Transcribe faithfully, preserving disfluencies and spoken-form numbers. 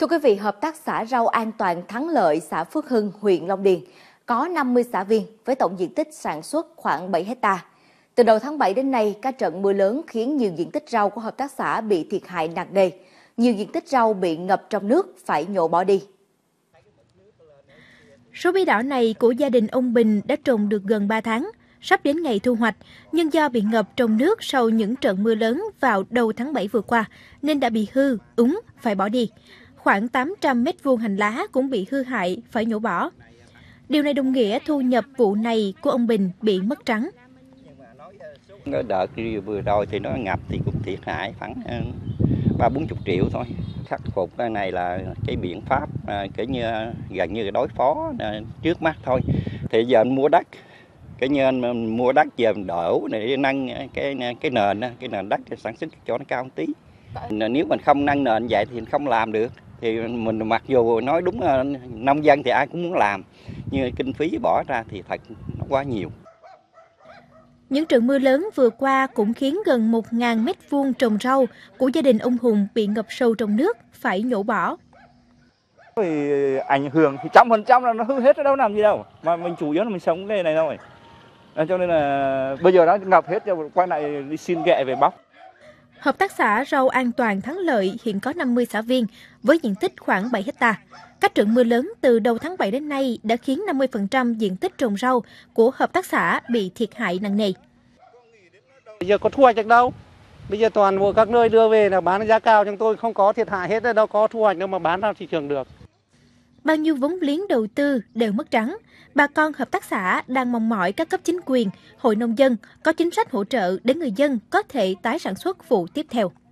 Thưa quý vị, Hợp tác xã rau an toàn Thắng Lợi, xã Phước Hưng, huyện Long Điền có năm mươi xã viên với tổng diện tích sản xuất khoảng bảy héc ta. Từ đầu tháng bảy đến nay, các trận mưa lớn khiến nhiều diện tích rau của hợp tác xã bị thiệt hại nặng nề. Nhiều diện tích rau bị ngập trong nước phải nhổ bỏ đi. Số bí đỏ này của gia đình ông Bình đã trồng được gần ba tháng, sắp đến ngày thu hoạch, nhưng do bị ngập trong nước sau những trận mưa lớn vào đầu tháng bảy vừa qua nên đã bị hư, úng, phải bỏ đi. Khoảng tám trăm mét vuông hành lá cũng bị hư hại, phải nhổ bỏ. Điều này đồng nghĩa thu nhập vụ này của ông Bình bị mất trắng. Đợt vừa rồi thì nó ngập thì cũng thiệt hại khoảng ba bốn chục triệu thôi. Khắc phục cái này là cái biện pháp kiểu như gần như đối phó trước mắt thôi. Thì giờ anh mua đất, cái như anh mua đất giờ mình đổ để nâng cái cái nền cái nền đất để sản xuất cho nó cao một tí. Nếu mình không nâng nền vậy thì không làm được. Thì mình mặc dù nói đúng là nông dân thì ai cũng muốn làm, nhưng kinh phí bỏ ra thì thật nó quá nhiều. Những trận mưa lớn vừa qua cũng khiến gần một nghìn mét vuông trồng rau của gia đình ông Hùng bị ngập sâu trong nước, phải nhổ bỏ. Thì ảnh hưởng thì trăm phần trăm là nó hư hết, đâu làm gì đâu. Mà mình chủ yếu là mình sống cái này thôi. Cho nên là bây giờ nó ngập hết, rồi quay lại đi xin ghẹ về bóc. Hợp tác xã rau an toàn Thắng Lợi hiện có năm mươi xã viên với diện tích khoảng bảy héc ta. Các trận mưa lớn từ đầu tháng bảy đến nay đã khiến năm mươi phần trăm diện tích trồng rau của hợp tác xã bị thiệt hại nặng nề. Bây giờ có thu hoạch được đâu. Bây giờ toàn bộ các nơi đưa về là bán giá cao, chúng tôi không có thiệt hại hết, đâu có thu hoạch đâu mà bán ra thị trường được. Bao nhiêu vốn liếng đầu tư đều mất trắng. Bà con hợp tác xã đang mong mỏi các cấp chính quyền, hội nông dân có chính sách hỗ trợ để người dân có thể tái sản xuất vụ tiếp theo.